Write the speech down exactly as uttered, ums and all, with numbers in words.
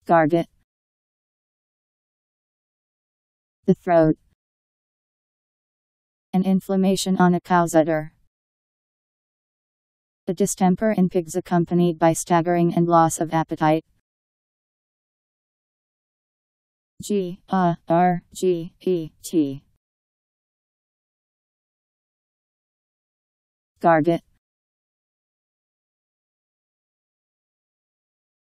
Garget. The throat. An inflammation on a cow's udder. A distemper in pigs accompanied by staggering and loss of appetite. G A R G E T. Garget.